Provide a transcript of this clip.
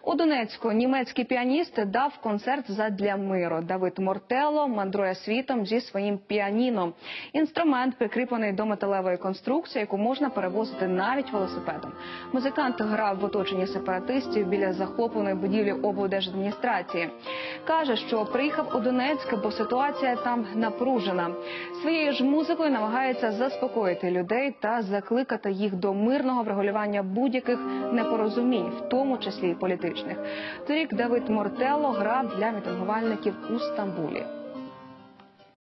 У Донецьку німецький піаніст дав концерт задля миру. Давид Мортелло мандрує світом зі своїм піаніно. Інструмент прикріплений до металевої конструкції, яку можна перевозити навіть велосипедом. Музикант грав в оточенні сепаратистів біля захопленої будівлі облдержадміністрації. Каже, що приїхав у Донецьк, бо ситуація там напружена. Своєю ж музикою намагається заспокоїти людей та закликати їх до мирного врегулювання будь-яких непорозумінь, в тому числі і політичних. Торік Давид Мортелло грав для мітингувальників у Стамбулі.